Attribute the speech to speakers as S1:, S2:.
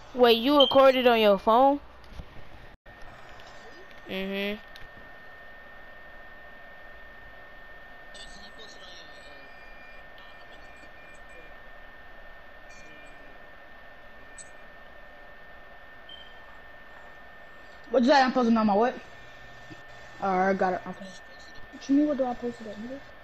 S1: Wait, you recorded on your phone? Mhm.
S2: What's that? I'm posting on my what? Alright, got it. Okay. What you mean? What do I post it at, nigga?